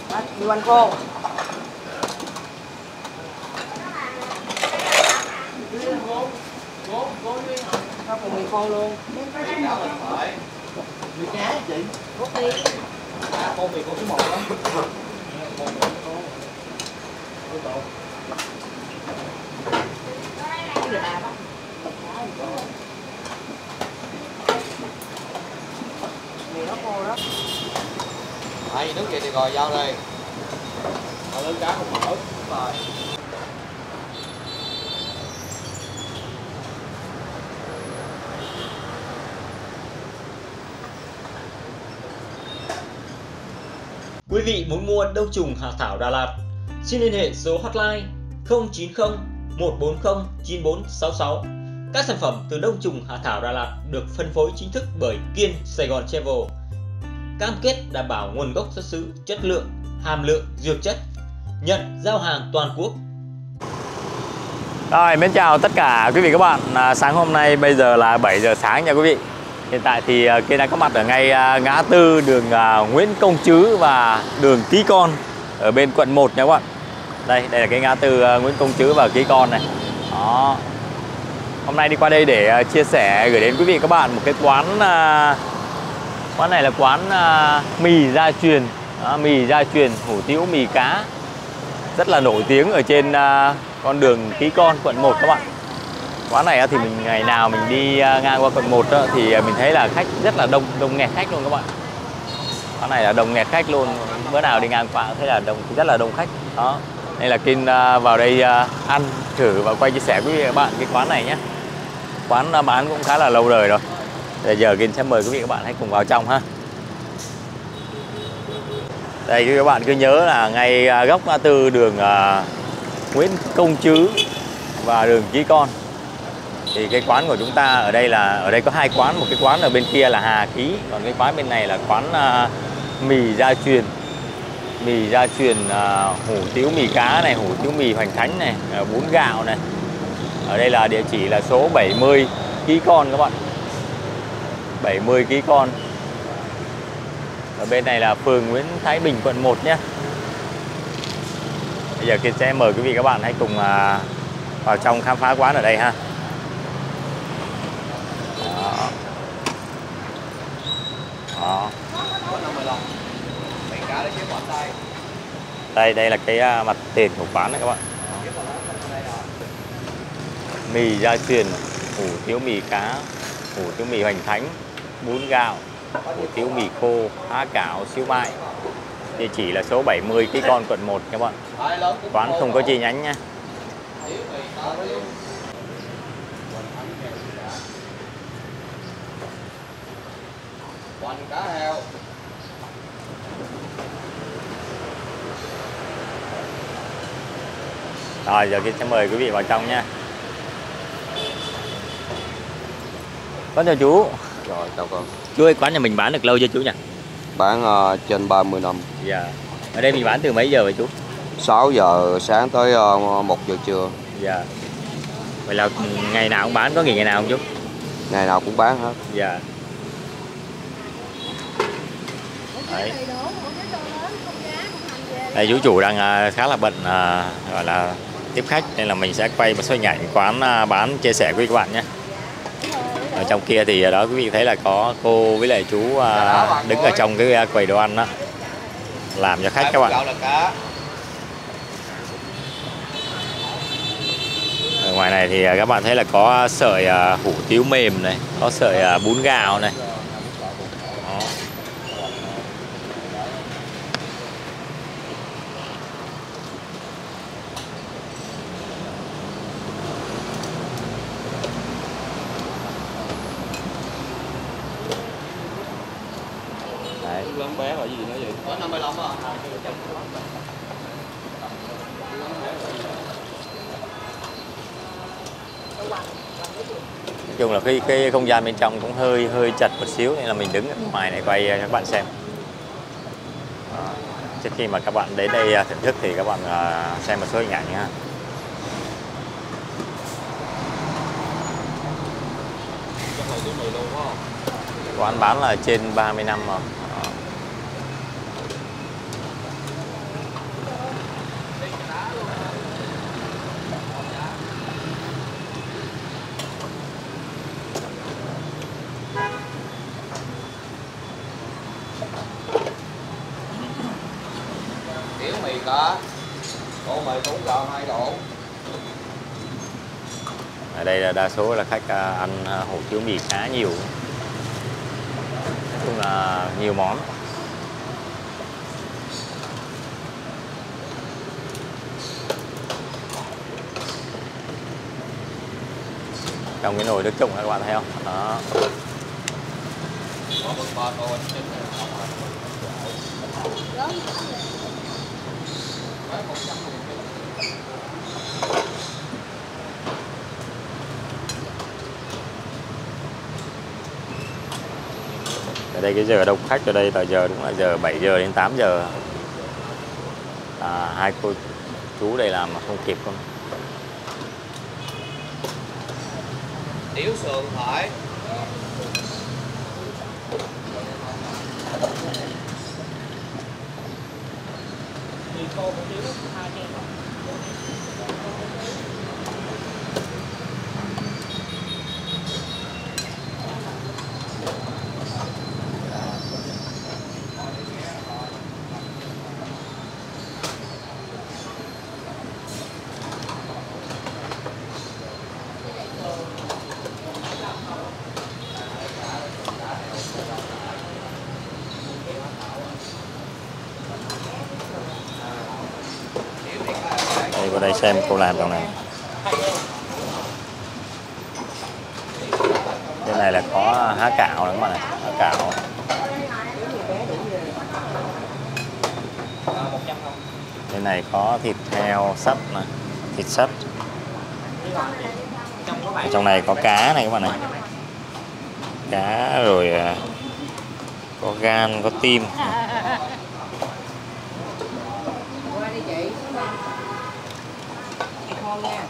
Mì ăn khô. Có phần mì khô luôn. Mì cá chị. Rút đi. Con mì con số 1 đó. Mì nó khô đó. Đấy, nước vậy thì rồi giao đây. Còn lớn cá không mở. Rồi. Quý vị muốn mua đông trùng hạ thảo Đà Lạt, xin liên hệ số hotline 090 140 9466. Các sản phẩm từ đông trùng hạ thảo Đà Lạt được phân phối chính thức bởi Kiên Sài Gòn Travel. Cam kết đảm bảo nguồn gốc xuất xứ, chất lượng, hàm lượng dược chất, nhận giao hàng toàn quốc. Rồi, mến chào tất cả quý vị các bạn. Sáng hôm nay bây giờ là 7 giờ sáng nha quý vị. Hiện tại thì Kiên đang có mặt ở ngay ngã tư đường Nguyễn Công Trứ và đường Ký Con ở bên quận 1 nha các bạn. Đây là cái ngã tư Nguyễn Công Trứ và Ký Con này. Đó. Hôm nay đi qua đây để chia sẻ gửi đến quý vị các bạn một cái quán này là quán mì gia truyền. Mì gia truyền hủ tiếu mì cá rất là nổi tiếng ở trên con đường Ký Con quận 1 các bạn. Quán này thì mình ngày nào mình đi ngang qua quận 1 thì mình thấy là khách rất là đông nghẹt khách luôn các bạn. Quán này là đông nghẹt khách luôn, bữa nào đi ngang qua thấy là rất là đông khách. Đó. Nên là Kiên vào đây ăn thử và quay chia sẻ với quý vị các bạn cái quán này nhé. Quán bán cũng khá là lâu đời rồi. Bây giờ Kiên sẽ mời quý vị các bạn hãy cùng vào trong ha. Đây các bạn cứ nhớ là ngay góc ngã tư đường Nguyễn Công Trứ và đường Ký Con. Thì cái quán của chúng ta ở đây có hai quán, một cái quán ở bên kia là Hà Ký, còn cái quán bên này là quán mì gia truyền. Mì gia truyền hủ tiếu mì cá này, hủ tiếu mì hoành thánh này, bún gạo này. Ở đây là địa chỉ là số 70 Ký Con các bạn. 70 Ký Con. Ở bên này là phường Nguyễn Thái Bình quận 1 nhé. Bây giờ Kiên sẽ mời quý vị các bạn hãy cùng vào trong khám phá quán ở đây ha. Đó. Đó. Đây là cái mặt tiền của quán này các bạn. Mì gia truyền, hủ tiếu mì cá, hủ tiếu mì hoành thánh, bún gạo, hủ tiếu mì khô, há cảo, xíu mại. Địa chỉ là số 70 Ký Con quận 1 các bạn. Quán không có chi nhánh nha. Cá heo. Rồi giờ Kiên sẽ mời quý vị vào trong nha. Con chào chú. Rồi chào con. Chú ơi, quán nhà mình bán được lâu chưa chú nhỉ? Bán trên 30 năm. Dạ. Ở đây mình bán từ mấy giờ vậy chú? 6 giờ sáng tới 1 giờ trưa. Dạ. Vậy là ngày nào cũng bán, có nghỉ ngày nào không chú? Ngày nào cũng bán hết. Dạ. Đấy. Đây chú chủ đang khá là bận gọi là tiếp khách, nên là mình sẽ quay một số hình ảnh quán bán chia sẻ với các bạn nhé. Ở trong kia thì đó quý vị thấy là có cô với lại chú đứng ở trong cái quầy đồ ăn đó làm cho khách các bạn. Ở ngoài này thì các bạn thấy là có sợi hủ tiếu mềm này, có sợi bún gạo này. Đó. Đấy. Lớn bé là gì nữa vậy? Có 55 à? Nói chung là cái không gian bên trong cũng hơi chật một xíu, nên là mình đứng ở ngoài này quay cho các bạn xem. Trước khi mà các bạn đến đây thưởng thức thì các bạn xem một số hình ảnh ha. Quán bán là trên 30 năm rồi. cá, có mì cuốn gạo 2 đổ. Ở đây là đa số là khách ăn hủ tiếu mì khá nhiều. Nói chung là nhiều món. Trong cái nồi nước trụng các bạn thấy không? Đó. Có mực ba tô bánh trứng này. Ở đây cái giờ đông khách ở đây là giờ đúng là giờ 7 giờ đến 8 giờ. Hai cô chú đây làm mà không kịp không. Tiếu sườn phải. Đây vào đây xem cô làm trong này. Cái này là có há cạo nữa các bạn này, há cạo. Cái này có thịt heo sắt này, thịt sắt. Ở trong này có cá này các bạn này. Cá rồi có gan, có tim. Qua đi chị. Ngon nha.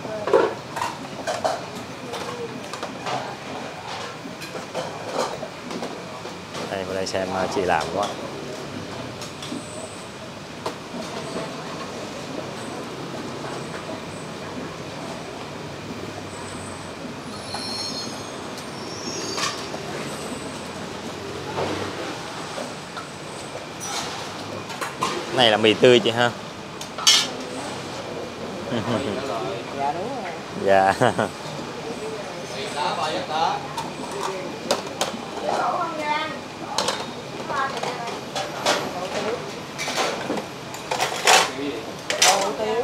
Đây vào đây xem chị làm quá. Này là mì tươi chị ha. Dạ đúng rồi. Dạ. Mì cá 3 giấc cá. Hủ tiếu.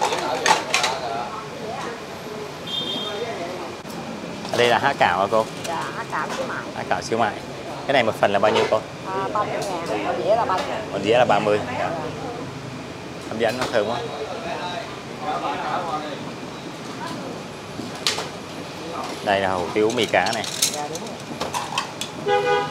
Ở đây là há cảo hả cô? Dạ, há cảo xíu mại. Há cảo siêu mại. Cái này một phần là bao nhiêu cô? 30.000, một dĩa là 30.000. Một dĩa là 30. Dạ. Hấp dẫn, nó thơm quá. Đây là hủ tiếu mì cá này. Dạ đúng rồi.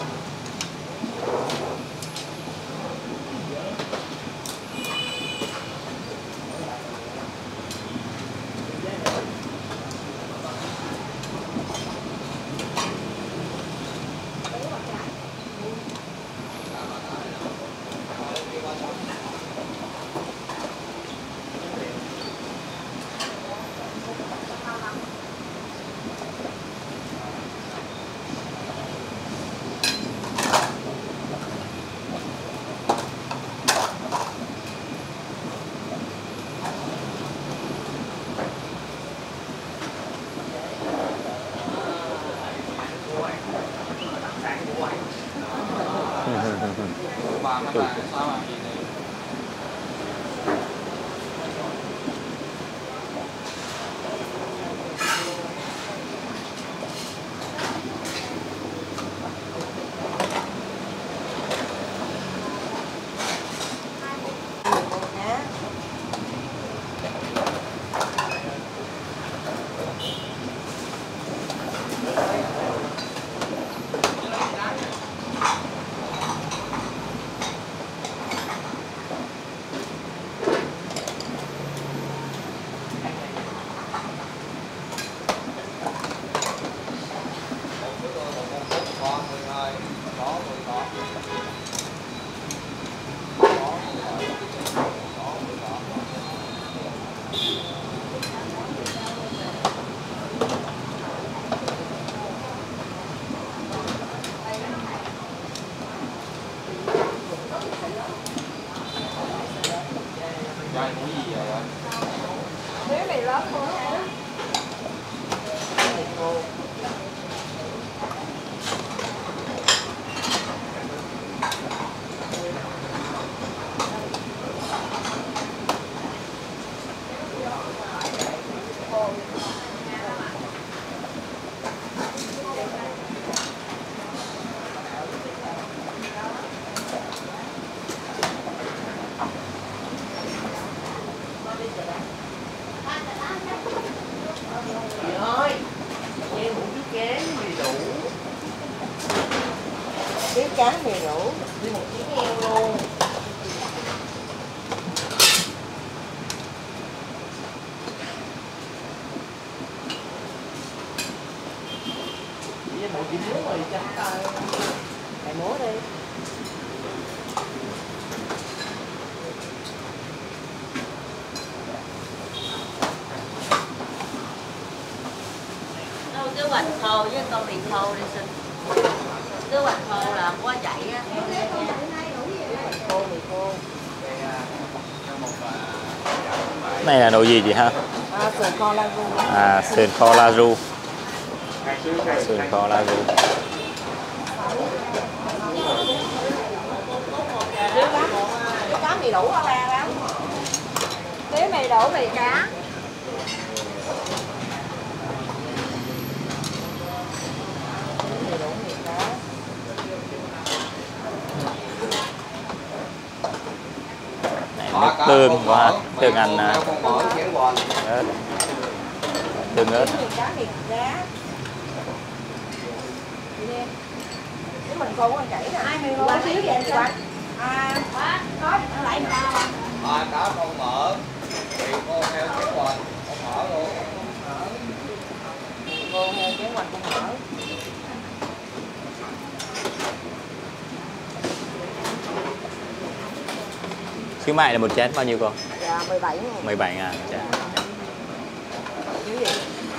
Trai muốn gì vậy? Nếu mì lớn thôi hả? Mì khô. Chị ơi, em muốn chiếc cán mì đủ. Biết cá mì đủ. Đi một chiếc heo luôn. Chị em một chiếc muối rồi chắc tay. Mày múa đi. Đâu cái hoành thô với con mì thô đi xin. Cái hoành thô là không có chạy á. Khô mì khô. Này là nồi gì chị ha? Sườn kho la ru. Sườn kho la ru. Sườn kho la ru. Cái cá mì đủ ở la lắm. Nếu mì đủ mì cá. Mì đủ mì cá. Này, nước tương quá, tương ăn con mỡ chén bò. ớt. Tương ớt. Mì cá mì cá. Cái mình khô ăn chảy nè. Ai mì khô xíu vậy chị Bạch? Có lại sao? Cá con mỡ. Thì con heo chén bò. Con mỡ luôn. Khô heo chén hoành con mỡ. Xíu mại là một chén bao nhiêu cô? Dạ 17.000. 17.000 chén. Cái gì?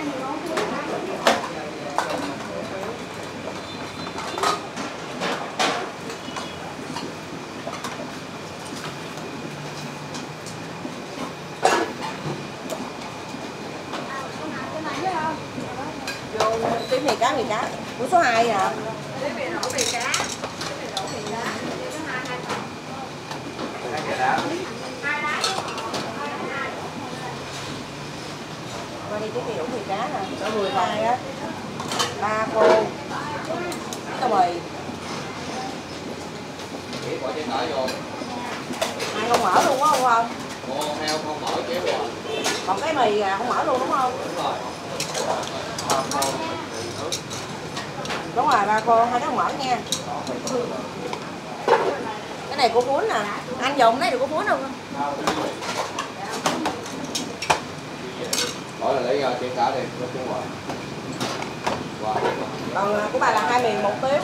Vô tí mì cá. Của số 2 à? Tí mì đổ mì cá. Qua đi cái mì đủ mì cá nè, số 12 á. 3 cô. Tao bì. Chỉ bỏ chén đỏ vô. 2 con mỡ luôn á không không? Con heo con mỡ chén bò. Còn cái mì là không mỡ luôn đúng không? Đúng rồi. Đúng rồi, 3 cô, 2 cái không mỡ nha. Cái này của Phún nè. Anh dùng đấy được của Phún không? Bỏ là lấy ra chén cá đi, có chén bò. Wow. Còn của bà là 2 miền 1 tiếng.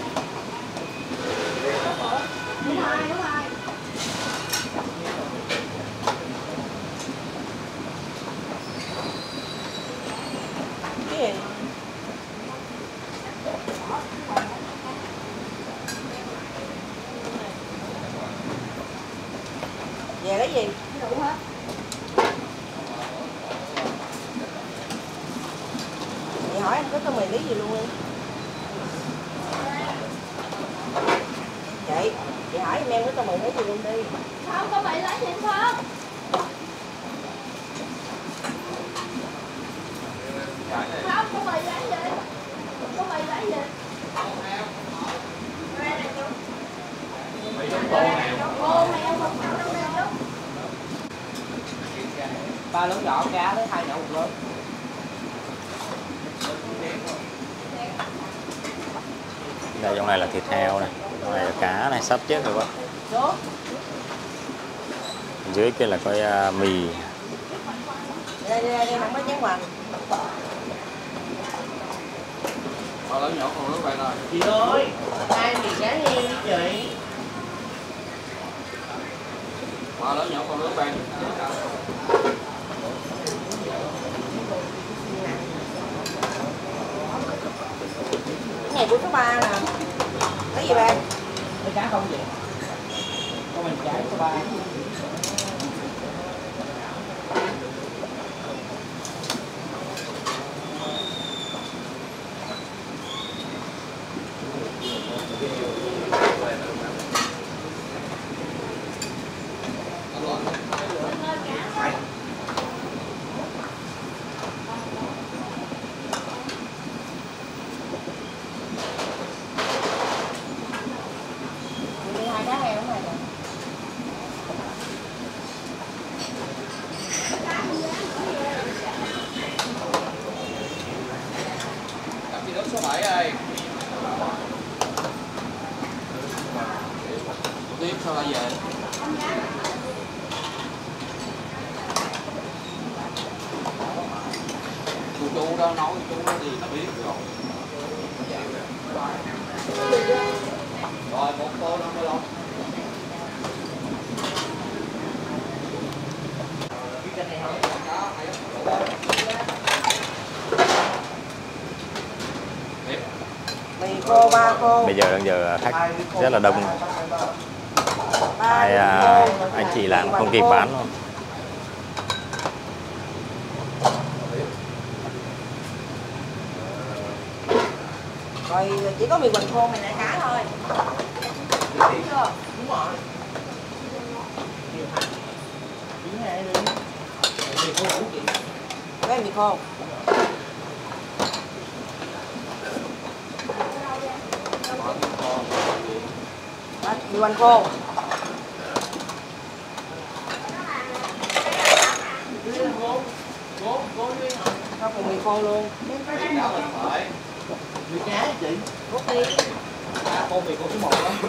Cái gì? Về lấy gì? Đủ hết. Chị hỏi anh có tô mì lý gì luôn đi. Chị hỏi em có tô mì lấy gì luôn đi. Không có mì lấy gì không? Không có mì lấy gì? Không có mì lấy gì? Ba lớn nhỏ cá với 2 nhỏ 1 lớn. Đây trong này là thịt heo này, trong này là cá này, sắp chết rồi các bạn. Dưới kia là có mì. Đây nằm mấy chén hoành. Ba lớn nhỏ con nước đây rồi. Chị ơi, 2 mì cá heo đi chị. Ba lớn nhỏ con nước đây. Cái này của số 3 nè. Cái gì bạn? Cái cá không vậy? Con mình trái số 3. đó nấu chú nó thì nó biết rồi. Rồi một tô 55. Mì khô 3 cô. Bây giờ đang giờ khách rất là đông. Anh chị làm không kịp bán luôn. Rồi chỉ có mì quỳnh khô mày lại cá thôi. Đúng chưa? Đúng rồi. Cái mì khô. Mì quỳnh khô. Không cùng mì khô luôn. Mì cá chị. Rút đi. Con mì con số 1 đó.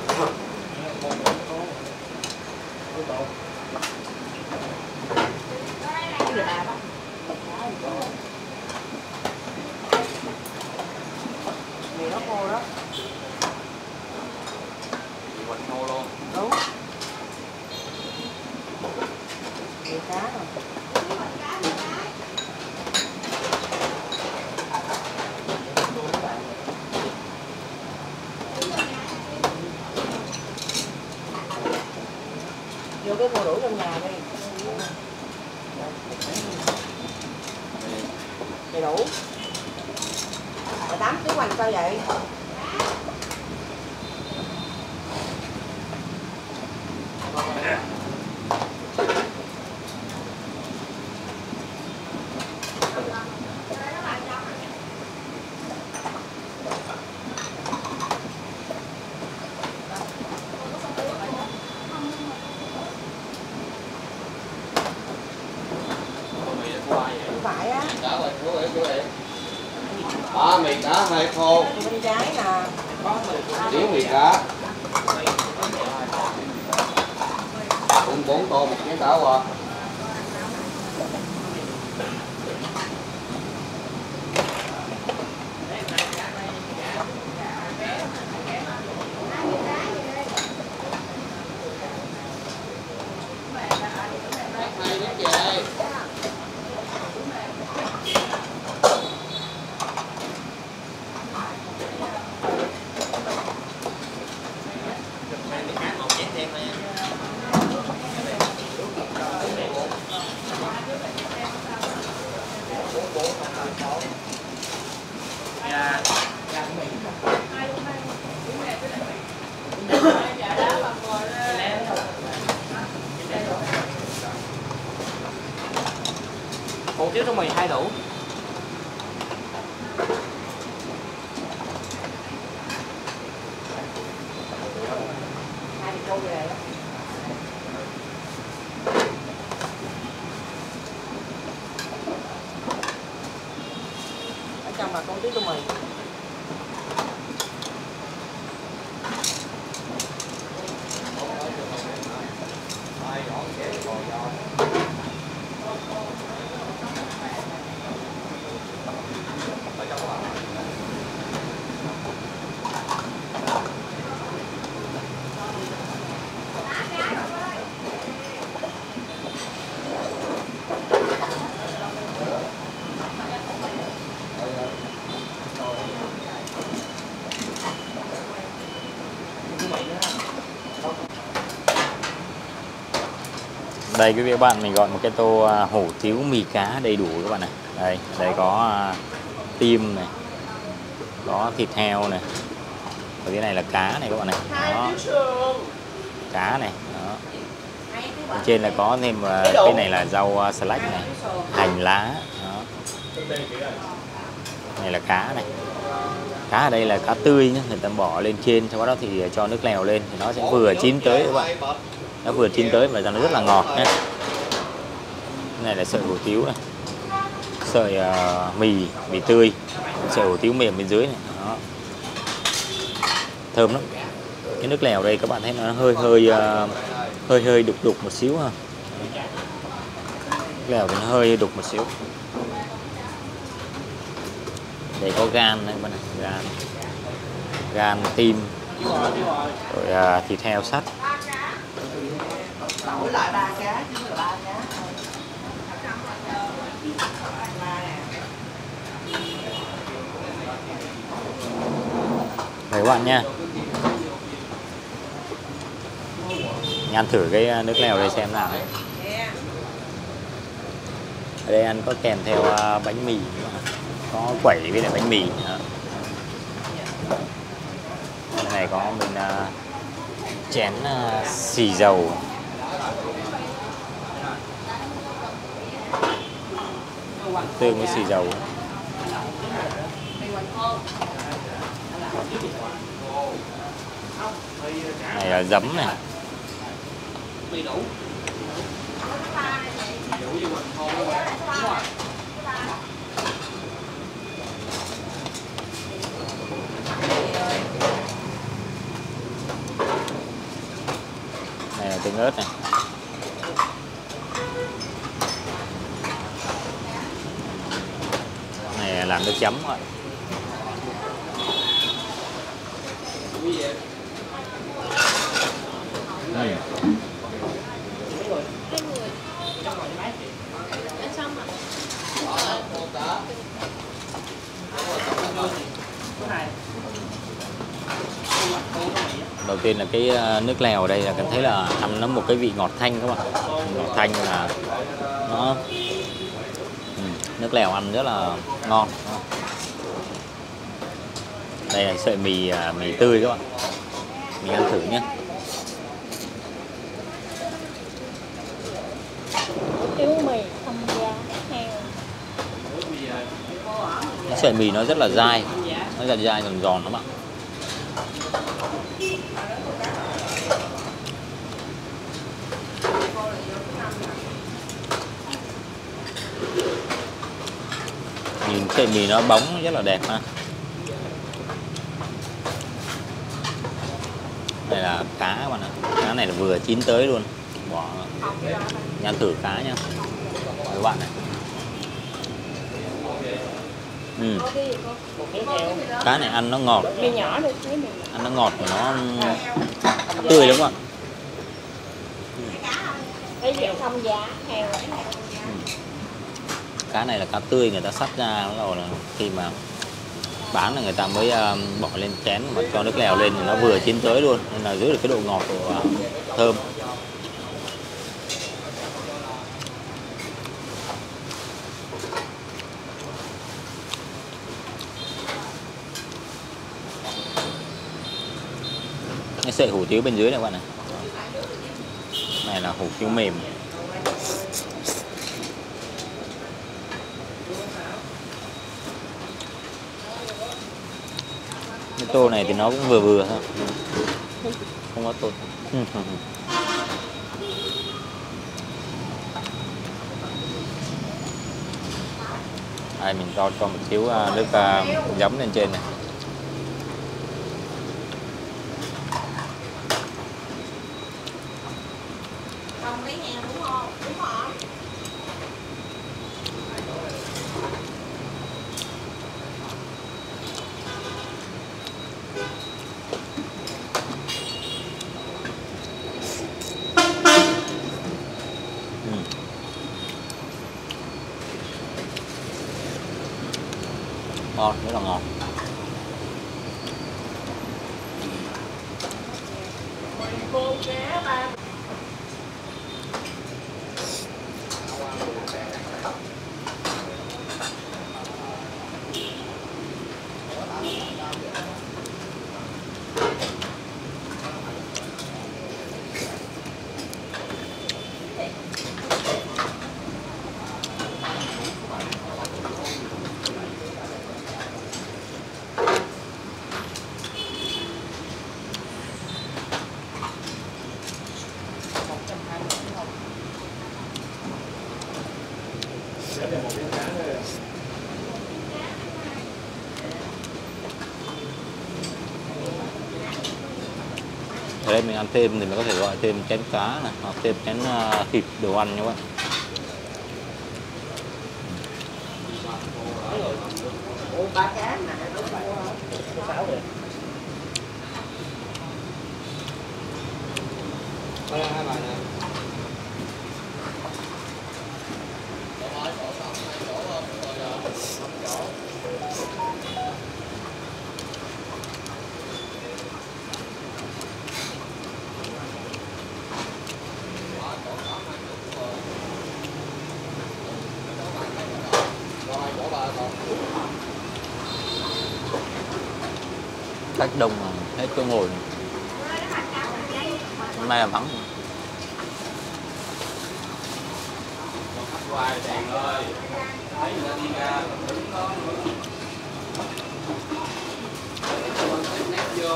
Mì nó khô đó. Mì quỳnh khô luôn. Đúng. Mì cá rồi. Vô cái cô đủ trong nhà đi. Đầy đủ. Mà 8 tiếng hoành sao vậy? Phải á. Cá rồi, chú ơi. Mì cá 2 khô. Bên trái nè. Điếu mì cá. Cùng 4 tô một chén táo qua. Hủ tiếu trong mì 2 đủ. Hai cô về. Ở trong là con tí tô mì. Đây quý vị các bạn, mình gọi một cái tô hủ tiếu mì cá đầy đủ các bạn này. Đây có tim này, có thịt heo này, và cái này là cá này các bạn này. Đó. Cá này. Đó. Bên trên là có thêm cái này là rau salad này, hành lá. Đó. Này là cá này. Cá ở đây là cá tươi nhé, người ta bỏ lên trên, sau đó thì cho nước lèo lên thì nó sẽ vừa chín tới các bạn. Nó vừa chín tới và nó rất là ngọt nhé. Cái này là sợi hủ tiếu này, sợi mì tươi, sợi hủ tiếu mềm bên dưới này. Đó. Thơm lắm. Cái nước lèo đây các bạn thấy nó hơi đục đục một xíu ha. Nước lèo thì nó hơi đục một xíu. Đây có gan đây bạn này, gan tim, rồi thịt heo sắt. Đổi lại 3 cá chứ là 3 cá. Đấy các bạn nha. Mình ăn thử cái nước lèo đây xem nào. Ở đây ăn có kèm theo bánh mì, có quẩy với lại bánh mì. Cái này có mình chén xì dầu. Tương với xì dầu. Này là giấm này. Này là tương ớt này. Này là làm nước chấm rồi. Đầu tiên là cái nước lèo ở đây là cảm thấy là ăn nó một cái vị ngọt thanh các bạn. Ngọt thanh là nó nước lèo ăn rất là ngon. Đây là sợi mì tươi các bạn. Mình ăn thử nhé. Tiếu mì không giá heo. Cái sợi mì nó rất là dai, giòn giòn các bạn. Nhìn sợi mì nó bóng rất là đẹp ha. Đây là cá các bạn ạ. Cá này là vừa chín tới luôn. Bỏ ăn thử cá nhá các bạn này. Cá này ăn nó ngọt. Ăn nó ngọt và nó tươi lắm các bạn. Cá này là cá tươi, người ta sắt ra rồi là khi mà bán là người ta mới bỏ lên chén và cho nước lèo lên thì nó vừa chín tới luôn, nên là giữ được cái độ ngọt của thơm. Cái sợi hủ tiếu bên dưới này các bạn này. Này là hủ tiếu mềm. Cái tô này thì nó cũng vừa vừa thôi, không có tô. Đây mình cho một xíu nước giấm lên trên này. Ngon, rất là ngon. Ở đây mình ăn thêm thì mình có thể gọi thêm chén cá này, hoặc thêm chén thịt đồ ăn nha các bạn. Ủa, 3 cá nè, đúng rồi. 6 rồi. Đây hai bài nè. Khách đông mà hết chỗ ngồi. Hôm nay là vắng. Hoài đèn ơi. Thấy người ta đi ra đứng đó. Nét vô.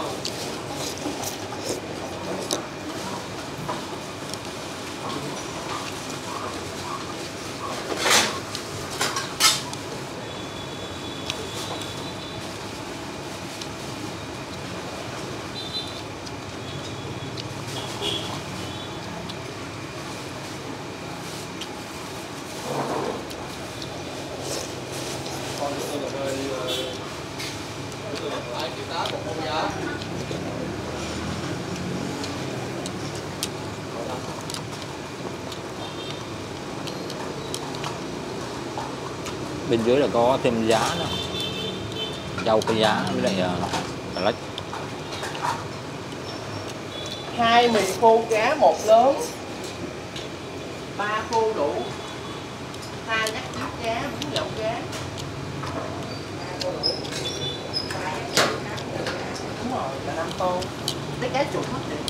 Bên dưới là có thêm giá nữa, rau cái giá với lại xà lách. 2 mì khô cá 1 lớn, 3 khô đủ, 2 nhắc cháo cá, 4 nhậu cá. Đúng rồi, là 5 tô. Lấy cá chuột hết đi.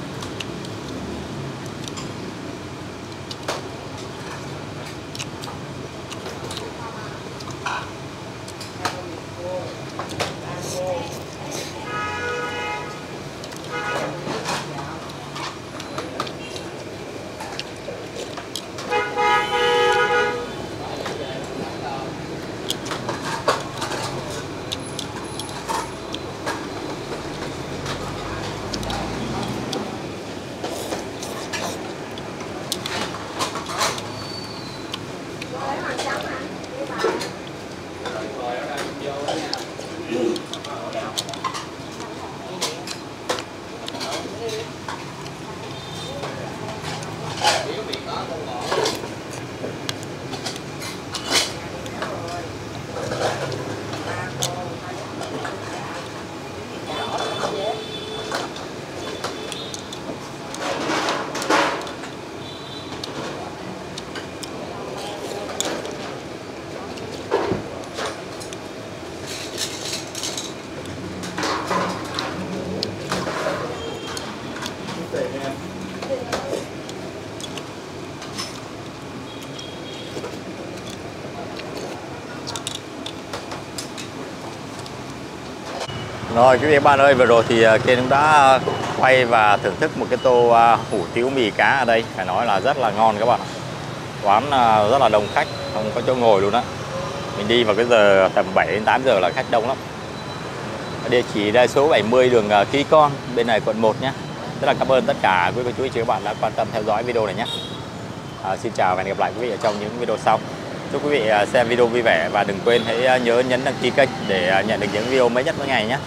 Rồi quý vị các bạn ơi, vừa rồi thì Kiên cũng đã quay và thưởng thức một cái tô hủ tiếu mì cá ở đây. Phải nói là rất là ngon các bạn. Quán rất là đông khách, không có chỗ ngồi luôn á. Mình đi vào cái giờ tầm 7 đến 8 giờ là khách đông lắm. Địa chỉ đây số 70 đường Ký Con, bên này quận 1 nhé. Rất là cảm ơn tất cả quý cô chú anh chị các bạn đã quan tâm theo dõi video này nhé. Xin chào và hẹn gặp lại quý vị ở trong những video sau. Chúc quý vị xem video vui vẻ và đừng quên hãy nhớ nhấn đăng ký kênh để nhận được những video mới nhất mỗi ngày nhé.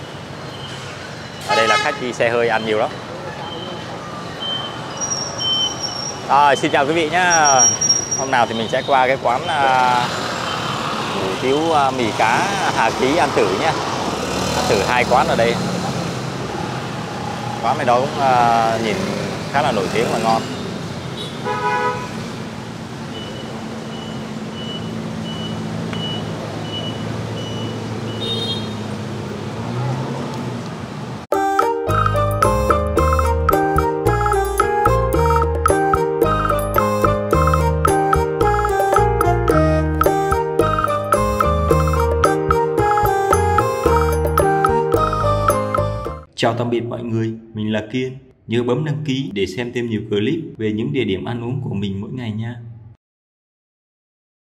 Ở đây là khách đi xe hơi ăn nhiều lắm. Xin chào quý vị nhé. Hôm nào thì mình sẽ qua cái quán hủ tiếu mì cá Hà Ký ăn thử nhé. Ăn thử 2 quán ở đây. Quán này đó cũng nhìn khá là nổi tiếng và ngon. Chào tạm biệt mọi người, mình là Kiên. Nhớ bấm đăng ký để xem thêm nhiều clip về những địa điểm ăn uống của mình mỗi ngày nha.